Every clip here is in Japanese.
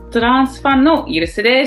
トランスファンのイルスです。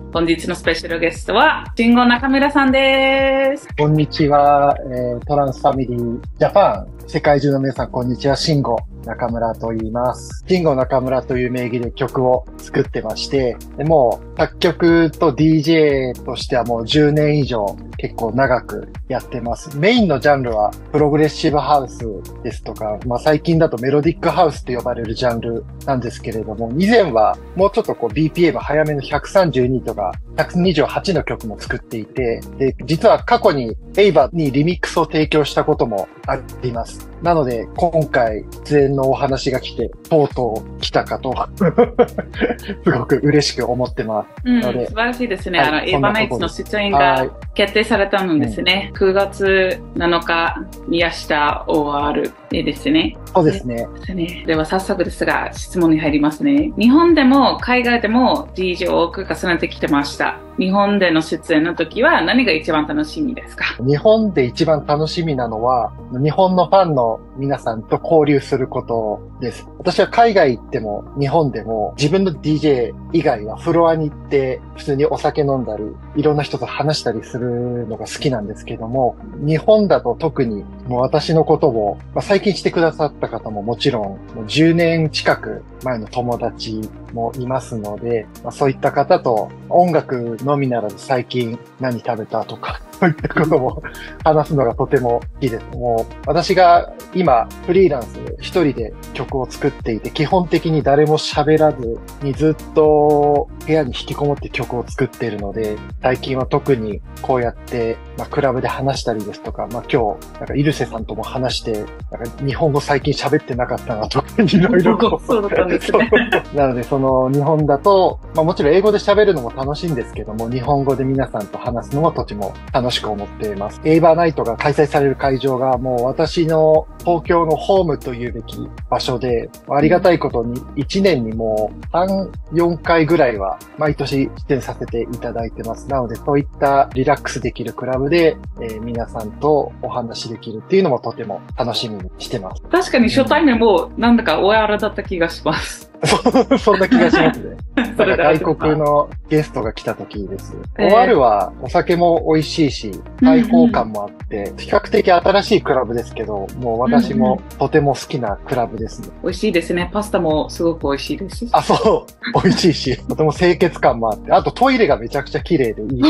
本日のスペシャルゲストは、慎吾中村さんです。 こんにちは、トランスファミリージャパン。世界中の皆さん、こんにちは。慎吾中村と言います。慎吾中村という名義で曲を作ってまして、でもう作曲と DJ としてはもう10年以上結構長くやってます。メインのジャンルはプログレッシブハウスですとか、最近だとメロディックハウスと呼ばれるジャンルなんですけれども、以前はもうちょっとBPM 早めの132とか128の曲も作っていて、で、実は過去にエイバにリミックスを提供したこともあります。なので、今回出演のお話が来て、とうとう来たかと、すごく嬉しく思ってます。 ので素晴らしいですね。エイバナイツの出演が決定されたのですね。9月7日に明日終わるですね。 そうですね。 では早速ですが、質問に入りますね。日本でも海外でも DJ を多く重ねてきてました。日本での出演の時は何が一番楽しみですか？ 日本で一番楽しみなのは、日本のファンの皆さんと交流することです。私は海外行っても日本でも自分の DJ 以外はフロアに行って普通にお酒飲んだり、いろんな人と話したりするのが好きなんですけども、日本だと特にもう私のことを、最近してくださった方ももちろん、もう10年近く前の友達もいますので、そういった方と音楽のみならず最近何食べたとか、そういったことも話すのがとてもいいです。もう私が今フリーランス一人で曲を作っていて、基本的に誰も喋らずにずっと部屋に引きこもって曲を作っているので、最近は特にこうやって、クラブで話したりですとか、今日イルセさんとも話して、日本語最近喋ってなかったなとかいろいろと。 そうだったんですね。 なのでその日本だと、もちろん英語で喋るのも楽しいんですけども、日本語で皆さんと話すのもとても楽しく思っています。エイバーナイトが開催される会場がもう私の東京のホームというべき場所で、ありがたいことに1年にもう3、4回ぐらいは毎年出演させていただいてます。なのでそういったリラックスできるクラブで、皆さんとお話できるっていうのもとても楽しみにしてます。 確かに初対面もなんだかおやらだった気がします。 そんな気がしますね。外国のゲストが来た時です。OR はお酒も美味しいし、開放感もあって、比較的新しいクラブですけど、もう私もとても好きなクラブですね。 美味しいですね。パスタもすごく美味しいです。 あ、そう。美味しいし、とても清潔感もあって、あとトイレがめちゃくちゃ綺麗でいいです。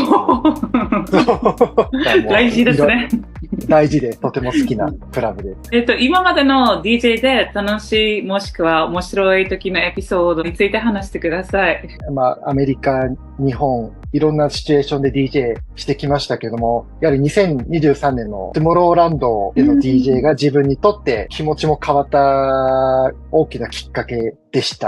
大事ですね。 大事で、とても好きなクラブです。 今までの DJ で楽しいもしくは面白い時のエピソードについて話してください。 アメリカ、日本、いろんなシチュエーションで DJ してきましたけども、やはり2023年のトゥモローランドでの DJ が自分にとって気持ちも変わった大きなきっかけでした。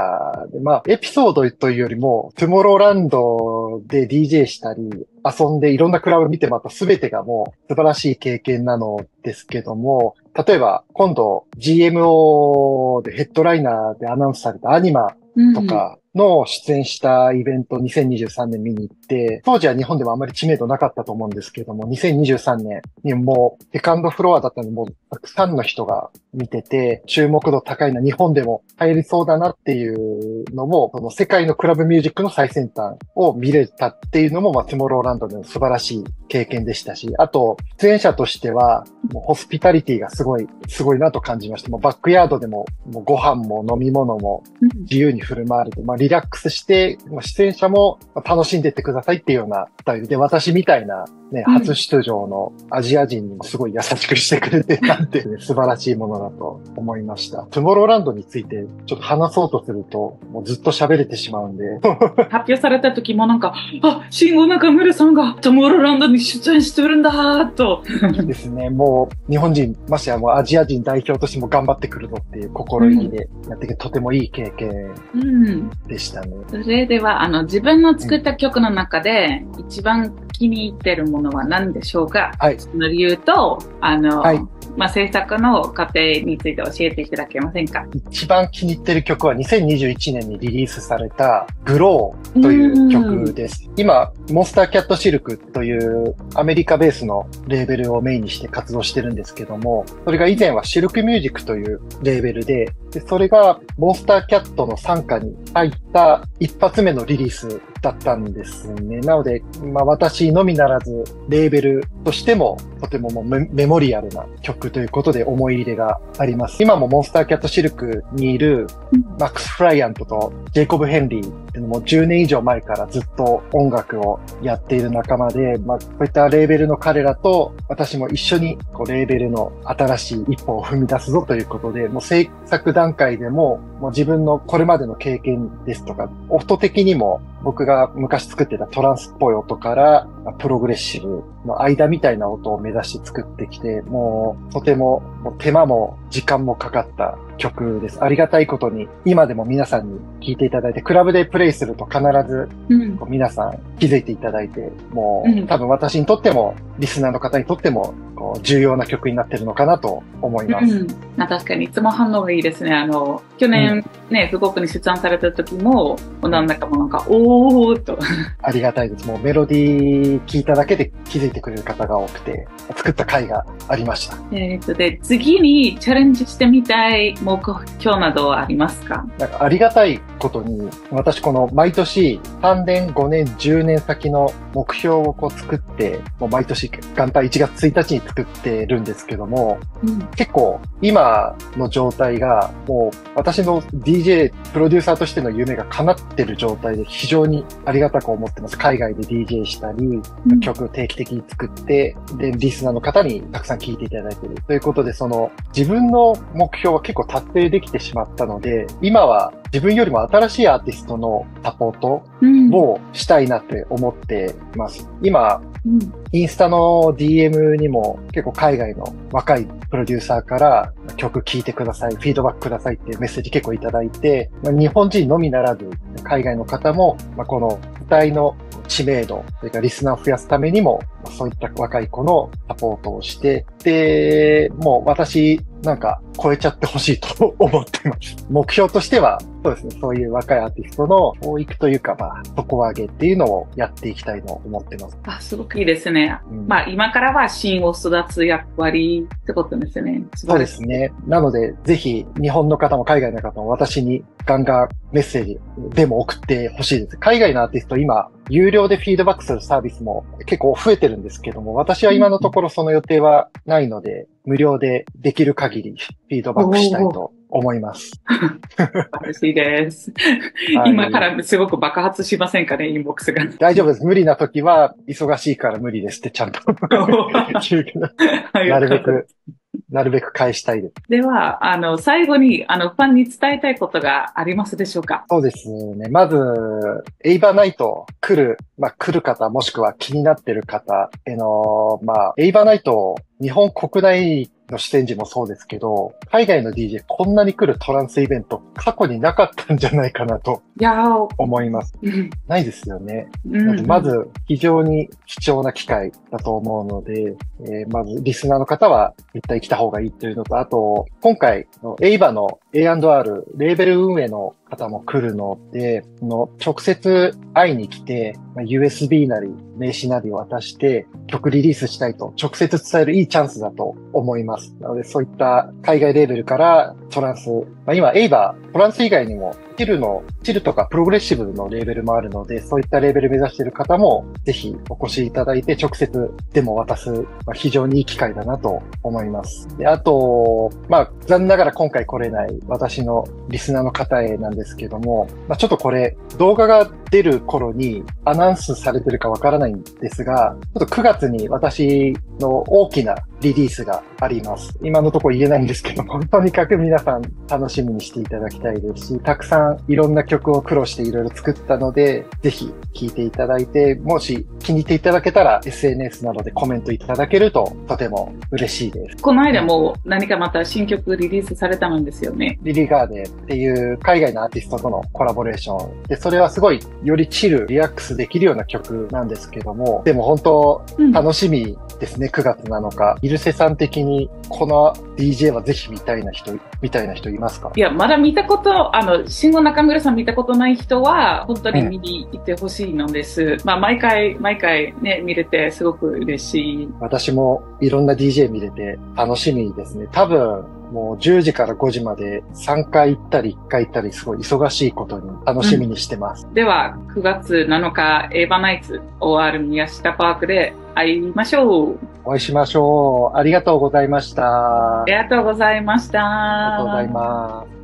でエピソードというよりも、トゥモローランドで DJ したり、遊んでいろんなクラブ見てまた全てがもう素晴らしい経験なのですけども、例えば今度 GMO でヘッドライナーでアナウンスされたアニマとかの出演したイベント2023年見に行って、当時は日本でもあまり知名度なかったと思うんですけども、2023年にもうセカンドフロアだったのでもうたくさんの人が見てて、注目度高いな、日本でも入りそうだなっていうのも、この世界のクラブミュージックの最先端を見れたっていうのも、トゥモローランドでの素晴らしい経験でしたし、あと、出演者としては、もうホスピタリティがすごいなと感じました。もうバックヤードでも、もうご飯も飲み物も自由に振る舞われて、リラックスして、出演者も楽しんでってくださいっていうようなスタイルで、私みたいなね、初出場のアジア人にもすごい優しくしてくれてなんて、素晴らしいものだと思いました。トゥモローランドについてちょっと話そうとすると、もうずっと喋れてしまうんで。 発表された時も慎吾中村さんがトゥモローランドに出演してるんだーと。 ですね、もう日本人、ましてやもうアジア人代表としても頑張ってくるぞっていう心意気でやってきて、とてもいい経験でしたね。 それでは、自分の作った曲の中中で一番気に入ってるものは何でしょうか？ はい。 その理由と、 はい。 制作の過程について教えていただけませんか？ 一番気に入ってる曲は2021年にリリースされたグローという曲です。今、モンスターキャットシルクというアメリカベースのレーベルをメインにして活動してるんですけども、それが以前はシルクミュージックというレーベルで、それがモンスターキャットの傘下に入った一発目のリリースだったんですね。なので、私のみならず、レーベルとしてもとてももうメモリアルな曲ということで思い入れがあります。今もモンスターキャットシルクにいるマックス・フライアントとジェイコブ・ヘンリーっていうのも10年以上前からずっと音楽をやっている仲間で、こういったレーベルの彼らと私も一緒にレーベルの新しい一歩を踏み出すぞということで、もう制作段階でも自分のこれまでの経験ですとか、音的にも僕が昔作ってたトランスっぽい音からプログレッシブの間みたいな音を目指して作ってきて、もうとても手間も時間もかかった曲です。ありがたいことに今でも皆さんに聴いていただいて、クラブでプレイすると必ず皆さん気づいていただいて、もう多分私にとってもリスナーの方にとっても重要な曲になってるのかなと思います。 確かにいつも反応がいいですね。去年ね、福岡に出演された時も、なんだかもおーっと。 ありがたいです。もうメロディー聞いただけで気づいてくれる方が多くて、作った回がありました。 で、次にチャレンジしてみたい目標などはありますか？ ありがたいことに、私この毎年3年、5年、10年先の目標を作って、もう毎年元旦1月1日に作ってるんですけども、結構今の状態がもう私の DJ プロデューサーとしての夢が叶ってる状態で非常にありがたく思ってます。海外で DJ したり、曲を定期的に作って、で、リスナーの方にたくさん聴いていただいている。ということで、自分の目標は結構達成できてしまったので、今は自分よりも新しいアーティストのサポートをしたいなって思っています。今、インスタの DM にも結構海外の若いプロデューサーから曲聴いてください、フィードバックくださいってメッセージ結構いただいて、日本人のみならず海外の方も、この歌いの知名度、それからリスナーを増やすためにも、そういった若い子のサポートをして、で、もう私超えちゃってほしいと思ってます。目標としては、そうですね、そういう若いアーティストの教育というか、底上げっていうのをやっていきたいと思ってます。 すごくいいですね。今からは芯を育つ役割ってことですね。 そうですね。なので、ぜひ、日本の方も海外の方も私にガンガンメッセージでも送ってほしいです。海外のアーティスト今、有料でフィードバックするサービスも結構増えてるんですけども、私は今のところその予定はないので、無料でできる限りフィードバックしたいと思います。 嬉しいです。今からすごく爆発しませんかね、インボックスが。 大丈夫です。無理な時は、忙しいから無理ですってちゃんとなるべく返したいです。 では、最後に、ファンに伝えたいことがありますでしょうか？ そうですね。まず、エイバーナイト来る方、もしくは気になってる方への、エイバーナイト、日本国内の出演時もそうですけど、海外の DJ こんなに来るトランスイベント過去になかったんじゃないかなと思います。ないですよね。まず非常に貴重な機会だと思うので、まずリスナーの方は絶対来た方がいいというのと、あと今回のエイバの A&R レーベル運営の方も来るので、直接会いに来て、USB なり名刺なりを渡して曲リリースしたいと直接伝えるいいチャンスだと思います。なのでそういった海外レーベルからトランス、今エイバー、トランス以外にもチルとかプログレッシブのレーベルもあるので、そういったレーベル目指している方もぜひお越しいただいて直接デモを渡す、非常にいい機会だなと思います。で、あと、残念ながら今回来れない私のリスナーの方へなんですけども、ちょっとこれ動画が出る頃にアナウンスされてるかわからないんですが、ちょっと9月に私の大きなリリースがあります。今のところ言えないんですけども、とにかく皆さん楽しみにしていただきたいですし、たくさんいろんな曲を苦労していろいろ作ったので、ぜひ聴いていただいて、もし気に入っていただけたら SNS などでコメントいただけるととても嬉しいです。 この間も何かまた新曲リリースされたんですよね。 リリガーデっていう海外のアーティストとのコラボレーションで、それはすごいよりチル、リラックスできるような曲なんですけども、でも本当楽しみですね、9月7日。イルセさん的にこの DJ はぜひ見たいな人いますか？ いや、まだ見たこと、慎吾中村さん見たことない人は、本当に見に行ってほしいのです。まあ、毎回ね、見れてすごく嬉しい。 私もいろんな DJ 見れて楽しみですね。多分、もう10時から5時まで3回行ったり1回行ったりすごい忙しいことに楽しみにしてます。 では、9月7日、エヴァナイツ OR 宮下パークで会いましょう。 お会いしましょう。ありがとうございました。 ありがとうございました。 ありがとうございます。